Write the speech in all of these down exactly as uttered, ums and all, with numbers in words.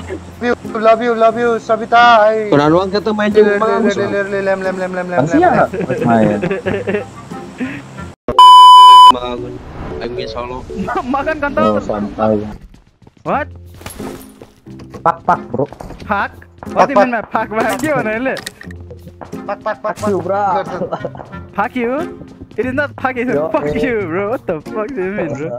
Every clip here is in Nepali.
Love you, love you, Sabita. Kuna ruang kata main di rumah. Lem, lem, lem, lem, lem, Siapa? Main. Bangun. Lagi solo. Makan kan Oh, tuh. santai. What? Pak pak bro. Pak? What do you mean by pak? Gimana ini? Pak, pak, pak, Fuck you, bro. Fuck you? It is not fuck, it's Yo, fuck eh. you, bro. What the fuck do you mean, bro?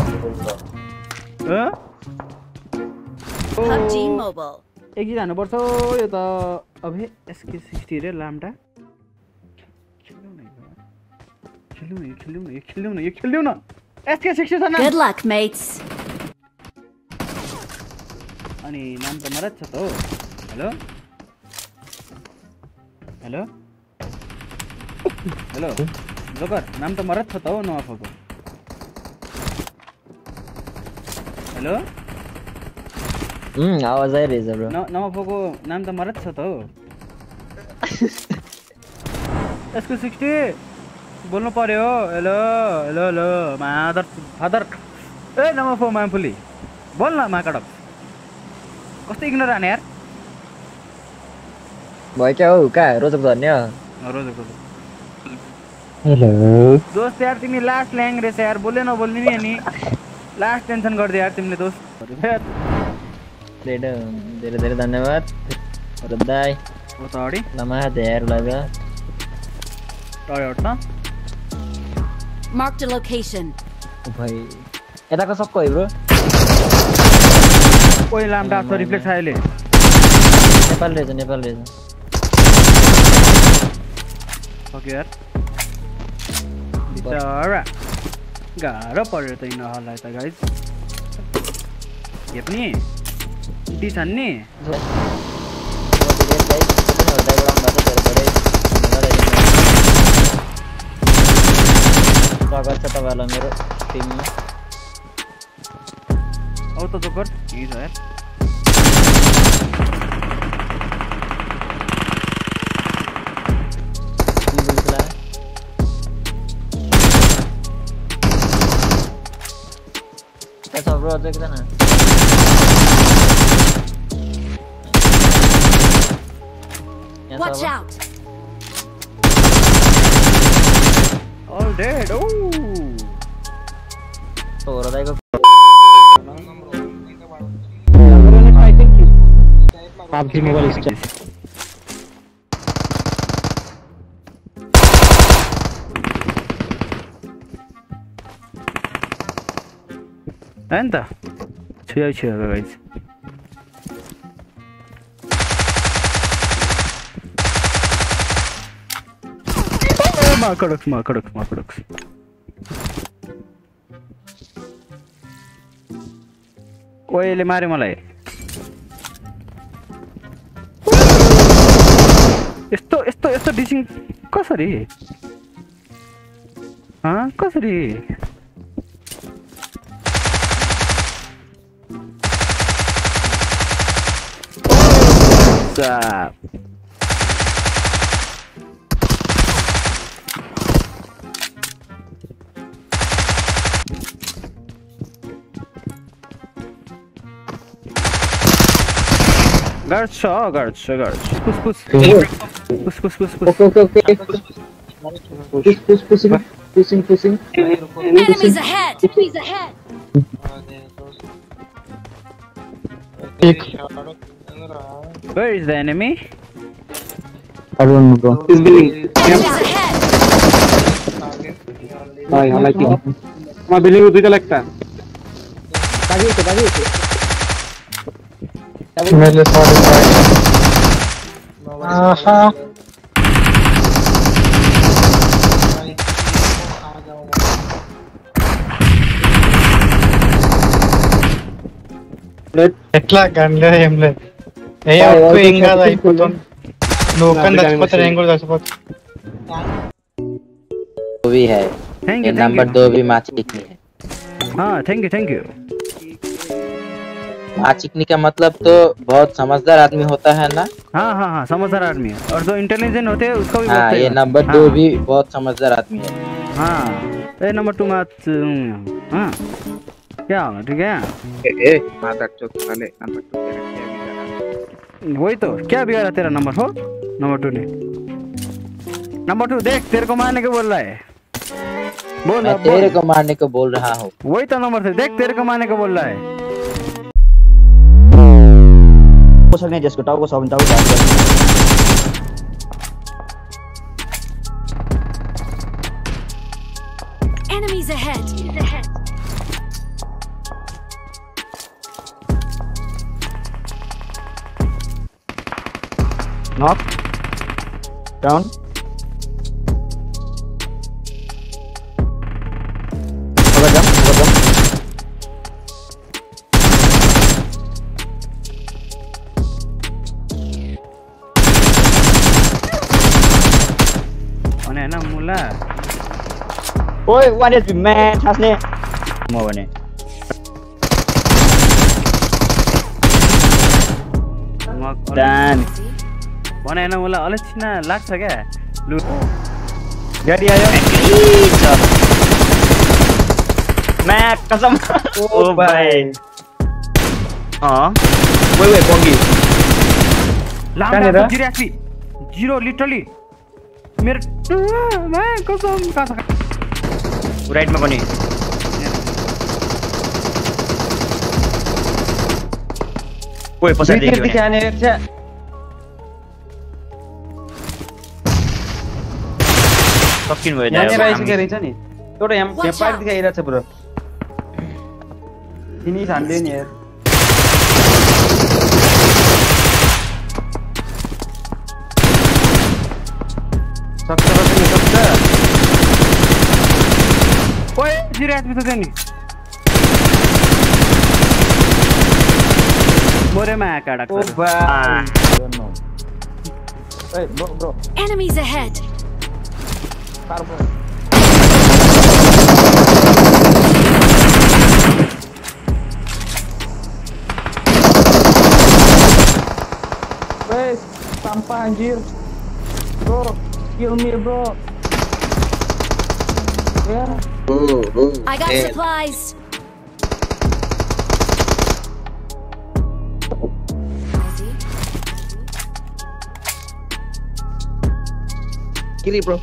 Huh? P U B G Mobile. एक ही जानुपर्छ यो त अबे एसके सिक्सटी रे लाम्डा खेल्नु न खेल्नु न खेल्नु न खेल्नु न खेल्नु न एसके सिक्सटी छ Good luck, mates. अनि नाम त मरत छ त हो हेलो हेलो हेलो जोकर नाम त मरत छ त हो नआफको हेलो Hmm, आवाज आइरहेछ ब्रो. न नआफको नाम त मरत छ त हो एसके सिक्सटी बोल्नु पर्यो हेलो हेलो हेलो मादर फादर ए नआफो मामफुली बोल न माकडक कस्तो इग्नोर आने यार भयो क्या हो कहाँ रोजक धन्य रोजक हेलो दोस्त यार तिमी लास्ट ल्याङ रहेछ यार बोले नबोल्ने नि अनि लास्ट टेन्सन गर्दै यार तिमीले दोस्त धेरै धेरै धेरै धन्यवाद रदाई ओ त अडी नमा धेरै लाग्यो टय हट न Marked a location. भाइ यताको सबको है ब्रो ओइ लाम्डा छ रिफ्लेक्स आइले नेपाल रहेछ नेपाल रहेछ ओके यार बिचारा गाह्रो पर्यो त यिनीहरूलाई त गाइस के पनि डी छन् नि स्वागत छ तपाईँलाई मेरो टिममा औ त जोकर यही छ यार That's bro, aja kita na. Watch out! All dead. Oh. Oh, rodai ko. P U B G Mobile is Anta. Chill, chill, guys. Oh, Markodox, Markodox, Markodox. कोहीले मारे मलाई यस्तो यस्तो यस्तो डिसिङ कसरी ह कसरी Stop. Guards, oh, guards, guards. Push, push. Push, push, push, push. Okay, okay, okay. Push, push, pushing, pushing, pushing. Enemies ahead! Enemies ahead! Where is the enemy? I don't know, bro. Enemies ahead! Hi, I like it. My building is like that. Bagi itu, bagi itu. Aha. ఎట్లా గండ్లే ఏం లేదు ఏ ఒక్క ఏం కాదు అయిపోతుంది నువ్వు ఒక్కని చచ్చిపోతారు ఏం కూడా చచ్చిపోతావు वो भी है Thank ये you, thank नंबर you. दो भी माँ चिकनी है हाँ, thank you, thank you. माँ चिकनी का मतलब तो बहुत समझदार आदमी होता है ना हाँ हाँ हाँ समझदार आदमी है और जो इंटेलिजेंट होते हैं उसको भी हाँ बोलते ये हैं। नंबर हाँ, दो भी बहुत समझदार आदमी है हाँ ये नंबर टू में हाँ क्या होगा ठीक है Eh, eh, mata cok kali nambah tuh वही तो क्या बिगाड़ा तेरा नंबर हो नंबर टू ने नंबर टू देख तेरे को मारने को बोल रहा है बोल मैं तेरे को मारने को बोल रहा हूँ वही तो नंबर थ्री देख तेरे को मारने को बोल रहा है हो सकने जिसको टाउ को सब टाउ Enemies ahead. knock down over jump over jump अनि हैन मुला ओए one H P man थास्ने म भने डन भने हैन मुला अलि छिना लाग्छ क्या लु गाडी आयो मैं कसम ओ भाइ अ ओए ओए बंगी lambda zero HP zero literally मेरो मैं कसम कहाँ छ राइट मा पनि ओए पछाडी देखियो नि दिखाने छ सकिन भयो यहाँ दाइ आइसकेको रहेछ नि एउटा यहाँ यहाँ पार्ट दिखाइरहेको छ ब्रो फिनिस हान्दियो नि यार सक्छ सक्छ सक्छ ओए जिरो एचपी छ त्यहाँ नि मोरेमा काडा ओ भाइ ए ब्रो ब्रो Enemies ahead. कार्बो Wes, sampah anjir. Bro, kill me, bro. Yeah. Oh, oh. I got Eh, supplies. Kiri bro.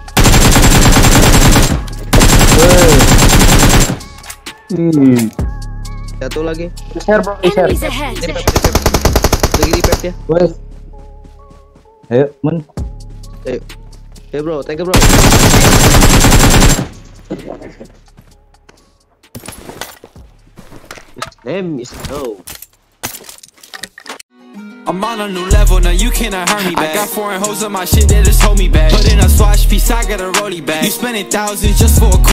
Hmm. Jatuh lagi. Share bro, share. Enemies ahead. Ini pep, ini pep. Lagi di pep ya. Wes. Ayo, mun. Ayo. Hey bro, thank you bro. His name is No. I'm on a new level, now you cannot hurt me back. I got foreign hoes on my shit that just hold me back. Put in a swatch piece, I got a rollie back. You spending thousands just for a